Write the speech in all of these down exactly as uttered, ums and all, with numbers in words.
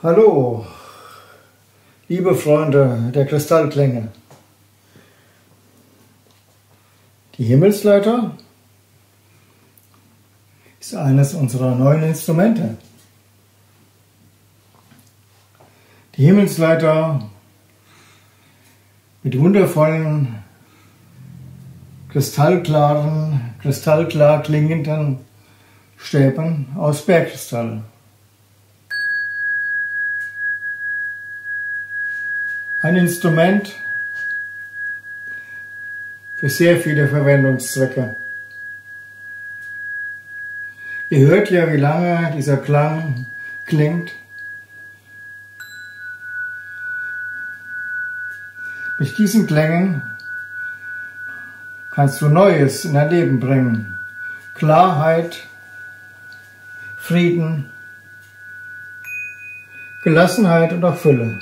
Hallo, liebe Freunde der Kristallklänge. Die Himmelsleiter ist eines unserer neuen Instrumente. Die Himmelsleiter mit wundervollen, kristallklaren, kristallklar klingenden Stäben aus Bergkristall. Ein Instrument für sehr viele Verwendungszwecke. Ihr hört ja, wie lange dieser Klang klingt. Mit diesen Klängen kannst du Neues in dein Leben bringen. Klarheit, Frieden, Gelassenheit und auch Fülle.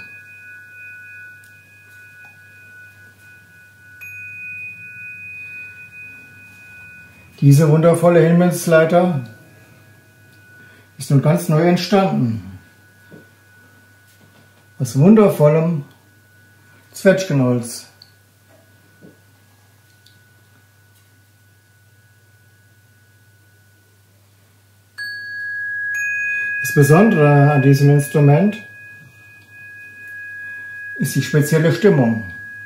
Diese wundervolle Himmelsleiter ist nun ganz neu entstanden. Aus wundervollem Zwetschgenholz. Das Besondere an diesem Instrument ist die spezielle Stimmung.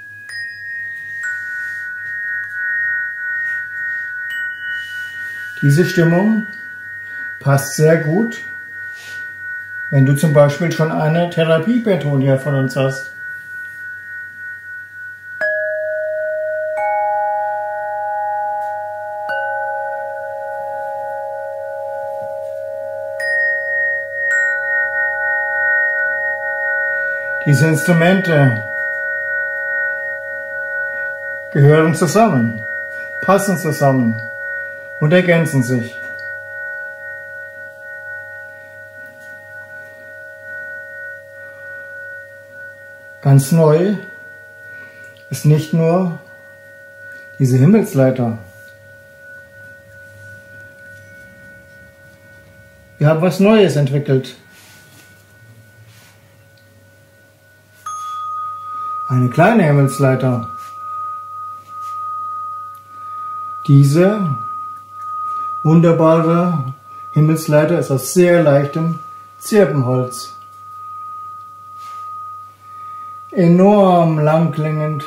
Diese Stimmung passt sehr gut, wenn du zum Beispiel schon eine Therapiepentonia von uns hast. Diese Instrumente gehören zusammen, passen zusammen und ergänzen sich. Ganz neu ist nicht nur diese Himmelsleiter. Wir haben was Neues entwickelt. Eine kleine Himmelsleiter. Diese wunderbare Himmelsleiter ist aus sehr leichtem Zirbenholz. Enorm langklingend.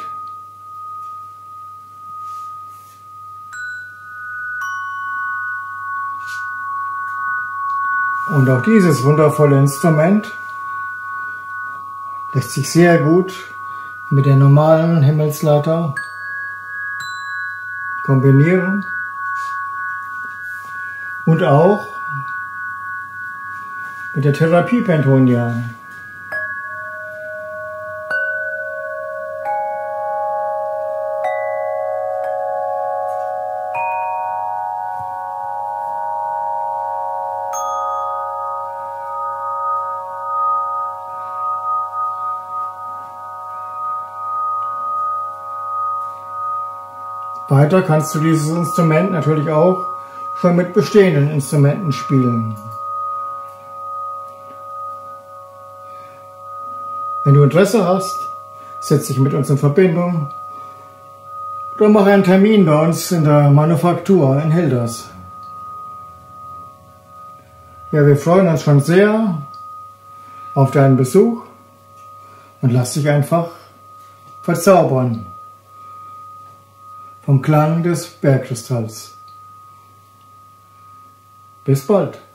Und auch dieses wundervolle Instrument lässt sich sehr gut mit der normalen Himmelsleiter kombinieren. Und auch mit der Therapiepentonia. Weiter kannst du dieses Instrument natürlich auch schon mit bestehenden Instrumenten spielen. Wenn du Interesse hast, setz dich mit uns in Verbindung oder mach einen Termin bei uns in der Manufaktur in Hilders. Ja, wir freuen uns schon sehr auf deinen Besuch und lass dich einfach verzaubern vom Klang des Bergkristalls. Bis bald!